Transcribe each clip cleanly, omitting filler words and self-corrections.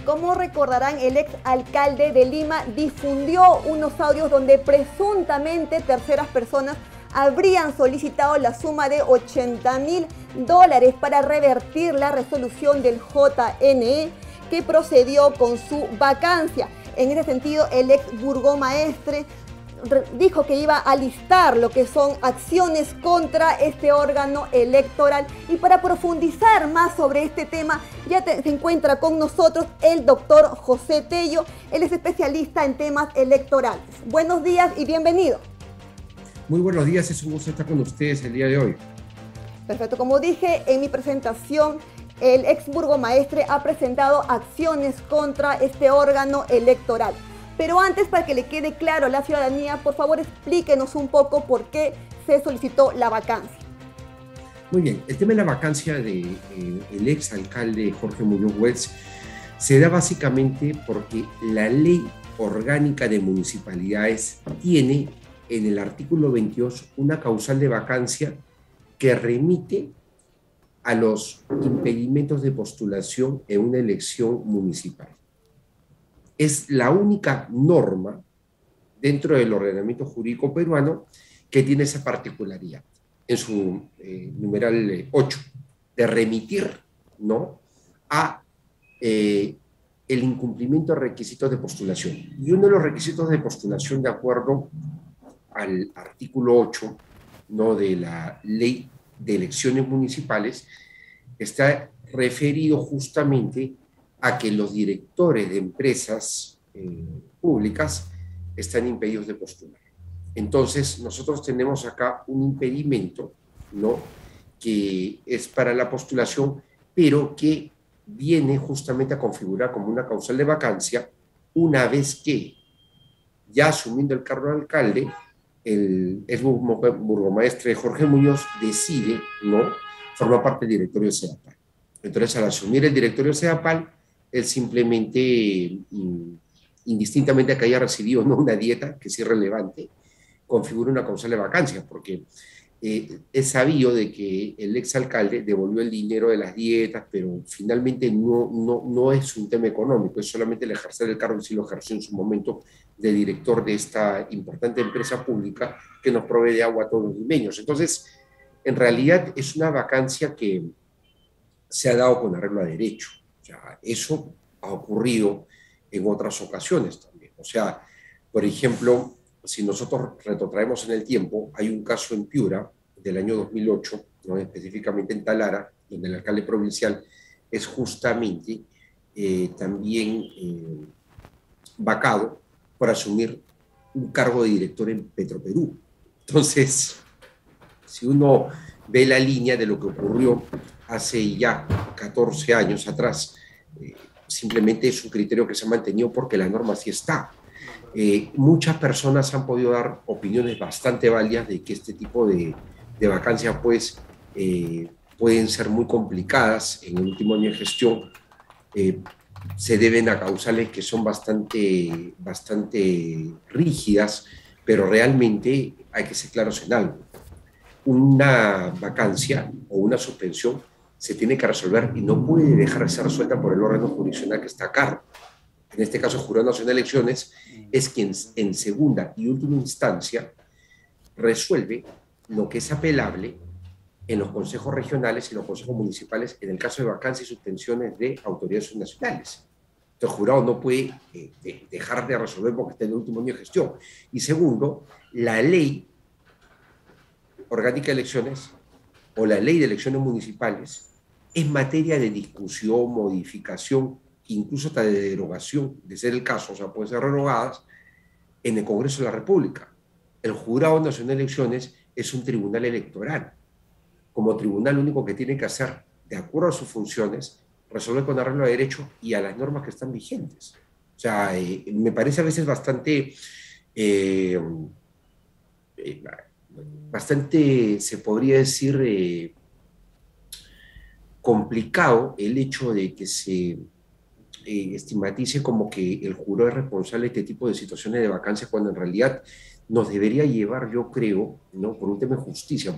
Como recordarán, el ex alcalde de Lima difundió unos audios donde presuntamente terceras personas habrían solicitado la suma de $80.000 para revertir la resolución del JNE que procedió con su vacancia. En ese sentido, el ex burgomaestre dijo que iba a listar lo que son acciones contra este órgano electoral. Y para profundizar más sobre este tema, se encuentra con nosotros el doctor José Tello. Él es especialista en temas electorales. Buenos días y bienvenido. Muy buenos días, es un gusto estar con ustedes el día de hoy. Perfecto, como dije en mi presentación, el ex burgomaestre ha presentado acciones contra este órgano electoral. Pero antes, para que le quede claro a la ciudadanía, por favor explíquenos un poco por qué se solicitó la vacancia. Muy bien, el tema de la vacancia del ex alcalde Jorge Muñoz Wells se da básicamente porque la ley orgánica de municipalidades tiene en el artículo 22 una causal de vacancia que remite a los impedimentos de postulación en una elección municipal. Es la única norma dentro del ordenamiento jurídico peruano que tiene esa particularidad en su numeral 8, de remitir, ¿no?, a el incumplimiento de requisitos de postulación. Y uno de los requisitos de postulación, de acuerdo al artículo 8, ¿no?, de la ley de elecciones municipales, está referido justamente a que los directores de empresas públicas están impedidos de postular. Entonces, nosotros tenemos acá un impedimento, ¿no?, que es para la postulación, pero que viene justamente a configurar como una causal de vacancia una vez que, ya asumiendo el cargo de alcalde, el ex burgomaestre Jorge Muñoz decide, ¿no?, formar parte del directorio de SEDAPAL. Entonces, al asumir el directorio de SEDAPAL, él simplemente, indistintamente a que haya recibido, ¿no?, una dieta, que sí es relevante, configura una causal de vacancia, porque es sabido de que el exalcalde devolvió el dinero de las dietas, pero finalmente no es un tema económico, es solamente el ejercer el cargo que sí lo ejerció en su momento de director de esta importante empresa pública que nos provee de agua a todos los limeños. Entonces, en realidad es una vacancia que se ha dado con arreglo a derecho. O sea, eso ha ocurrido en otras ocasiones también. O sea, por ejemplo, si nosotros retrotraemos en el tiempo, hay un caso en Piura del año 2008, ¿no?, específicamente en Talara, donde el alcalde provincial es justamente también vacado por asumir un cargo de director en Petroperú. Entonces, si uno ve la línea de lo que ocurrió hace ya 14 años atrás, simplemente es un criterio que se ha mantenido porque la norma sí está. Muchas personas han podido dar opiniones bastante válidas de que este tipo de vacancias pues, pueden ser muy complicadas en el último año de gestión. Se deben a causales que son bastante rígidas, pero realmente hay que ser claros en algo. Una vacancia o una suspensión se tiene que resolver y no puede dejar de ser resuelta por el órgano jurisdiccional que está a cargo. En este caso, el Jurado Nacional de Elecciones es quien en segunda y última instancia resuelve lo que es apelable en los consejos regionales y los consejos municipales en el caso de vacancias y suspensiones de autoridades nacionales. Entonces, el jurado no puede dejar de resolver porque está en el último año de gestión. Y segundo, la ley orgánica de elecciones o la ley de elecciones municipales es materia de discusión, modificación, incluso hasta de derogación, de ser el caso, o sea, pueden ser derogadas en el Congreso de la República. El Jurado Nacional de Elecciones es un tribunal electoral. Como tribunal, lo único que tiene que hacer, de acuerdo a sus funciones, resolver con arreglo de derecho y a las normas que están vigentes. O sea, me parece a veces bastante, se podría decir, complicado el hecho de que se estigmatice como que el jurado es responsable de este tipo de situaciones de vacancia, cuando en realidad nos debería llevar, yo creo, ¿no?, por un tema de justicia, porque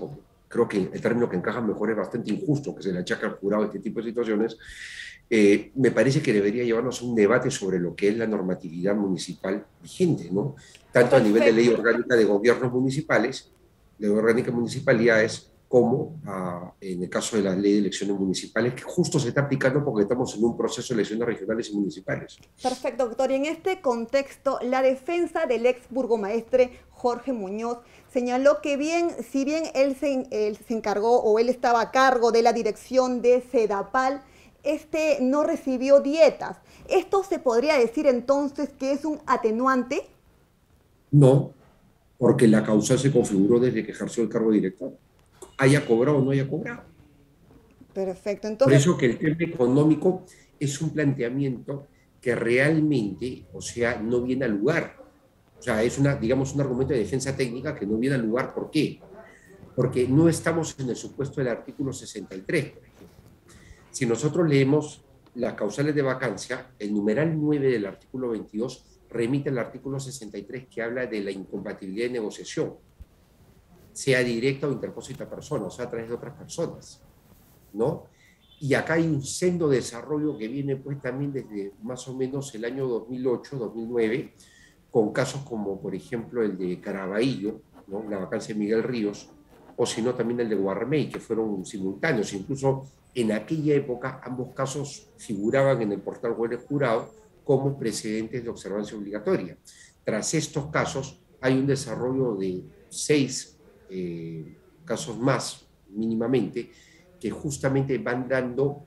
creo que el término que encaja mejor es bastante injusto, que se le achaca al jurado este tipo de situaciones, me parece que debería llevarnos a un debate sobre lo que es la normatividad municipal vigente, ¿no? Tanto a nivel de ley Perfecto. orgánica de gobiernos municipales, de orgánica de municipalidades, como en el caso de la ley de elecciones municipales, que justo se está aplicando porque estamos en un proceso de elecciones regionales y municipales. Perfecto, doctor. Y en este contexto, la defensa del ex burgomaestre Jorge Muñoz señaló que si bien él se encargó o él estaba a cargo de la dirección de Sedapal, este no recibió dietas. ¿Esto se podría decir entonces que es un atenuante? No, porque la causa se configuró desde que ejerció el cargo de director, haya cobrado o no haya cobrado. Perfecto. Por Entonces, eso que el tema económico es un planteamiento que realmente, o sea, no viene al lugar. O sea, es una, digamos, un argumento de defensa técnica que no viene al lugar. ¿Por qué? Porque no estamos en el supuesto del artículo 63, por ejemplo. Si nosotros leemos las causales de vacancia, el numeral 9 del artículo 22 remite al artículo 63 que habla de la incompatibilidad de negociación, sea directa o interpósita persona, o sea, a través de otras personas, ¿no? Y acá hay un sendo desarrollo que viene pues también desde más o menos el año 2008, 2009, con casos como por ejemplo el de Caraballo, ¿no? La vacancia de Miguel Ríos, o si no también el de Guarmey, que fueron simultáneos. Incluso en aquella época ambos casos figuraban en el portal web del jurado como precedentes de observancia obligatoria. Tras estos casos hay un desarrollo de 6 casos más mínimamente, que justamente van dando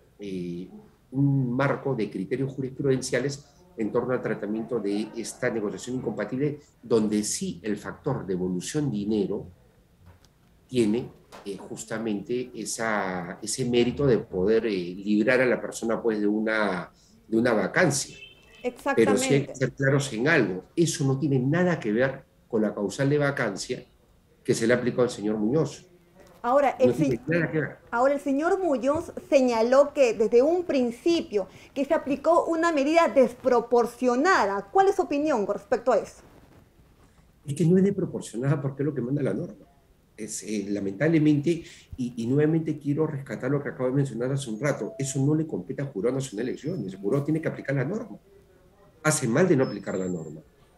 un marco de criterios jurisprudenciales en torno al tratamiento de esta negociación incompatible, donde sí el factor de devolución dinero tiene justamente ese mérito de poder librar a la persona pues de una vacancia. Pero sí hay que exactamente. ser claros en algo, eso no tiene nada que ver con la causal de vacancia que se le aplicó al señor Muñoz. Ahora No tiene nada que ver. ahora, el señor Muñoz señaló que desde un principio que se aplicó una medida desproporcionada. ¿Cuál es su opinión con respecto a eso? Es que no es de proporcionada porque es lo que manda la norma. Lamentablemente, y nuevamente quiero rescatar lo que acabo de mencionar hace un rato, eso no le compete al Jurado Nacional de Elecciones, el jurado tiene que aplicar la norma. Hace mal de no aplicar la norma,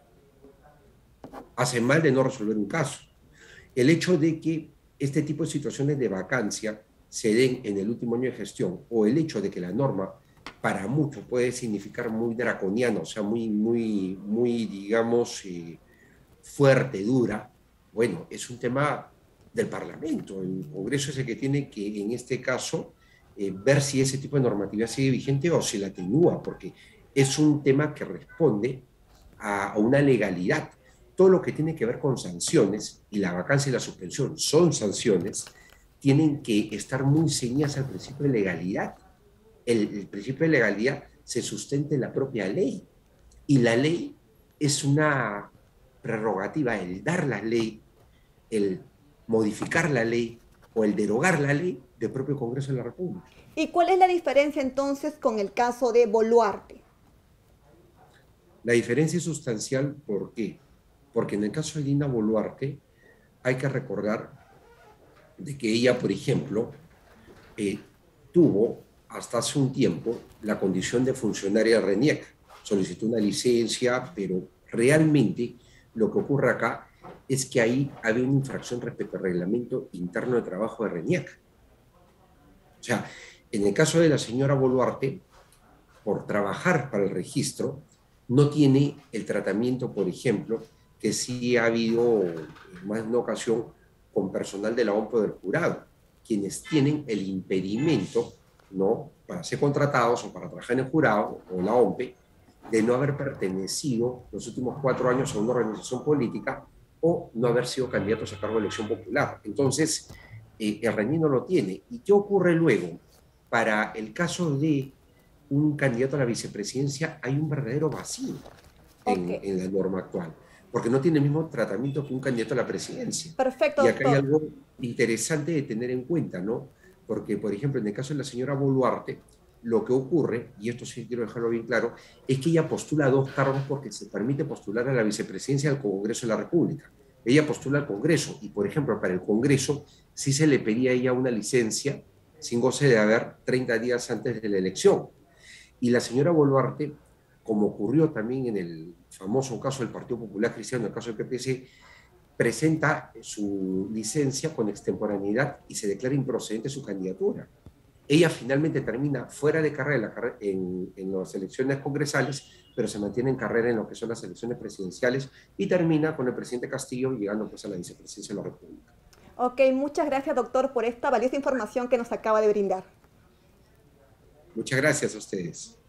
hace mal de no resolver un caso. El hecho de que este tipo de situaciones de vacancia se den en el último año de gestión, o el hecho de que la norma para muchos puede significar muy draconiana, o sea, muy digamos, fuerte, dura, bueno, es un tema del Parlamento. El Congreso es el que tiene que, en este caso, ver si ese tipo de normatividad sigue vigente o si la atenúa, porque es un tema que responde a una legalidad. Todo lo que tiene que ver con sanciones, y la vacancia y la suspensión son sanciones, tienen que estar muy ceñidas al principio de legalidad. El principio de legalidad se sustenta en la propia ley, y la ley es una prerrogativa, el dar la ley, el modificar la ley o el derogar la ley del propio Congreso de la República. ¿Y cuál es la diferencia entonces con el caso de Boluarte? La diferencia es sustancial, ¿por qué? Porque en el caso de Dina Boluarte hay que recordar de que ella, por ejemplo, tuvo hasta hace un tiempo la condición de funcionaria de RENIEC, solicitó una licencia, pero realmente lo que ocurre acá es que ahí había una infracción respecto al reglamento interno de trabajo de RENIEC. O sea, en el caso de la señora Boluarte, por trabajar para el registro, no tiene el tratamiento, por ejemplo, que sí ha habido más de una ocasión con personal de la OMP del jurado, quienes tienen el impedimento, ¿no?, para ser contratados o para trabajar en el jurado o la OMP, de no haber pertenecido los últimos 4 años a una organización política o no haber sido candidatos a cargo de elección popular. Entonces, el RENIEC no lo tiene. ¿Y qué ocurre luego? Para el caso de un candidato a la vicepresidencia hay un verdadero vacío Ok, en la norma actual, porque no tiene el mismo tratamiento que un candidato a la presidencia. perfecto, Y acá hay doctor. algo interesante de tener en cuenta, ¿no? Porque, por ejemplo, en el caso de la señora Boluarte, lo que ocurre, y esto sí quiero dejarlo bien claro, es que ella postula 2 cargos porque se permite postular a la vicepresidencia del Congreso de la República. ella postula al Congreso y, por ejemplo, para el Congreso sí se le pedía a ella una licencia sin goce de haber 30 días antes de la elección. Y la señora Boluarte, como ocurrió también en el famoso caso del Partido Popular Cristiano, el caso del PPC, presenta su licencia con extemporaneidad y se declara improcedente su candidatura. Ella finalmente termina fuera de carrera en las elecciones congresales, pero se mantiene en carrera en lo que son las elecciones presidenciales y termina con el presidente Castillo llegando pues a la vicepresidencia de la República. Ok, muchas gracias, doctor, por esta valiosa información que nos acaba de brindar. Muchas gracias a ustedes.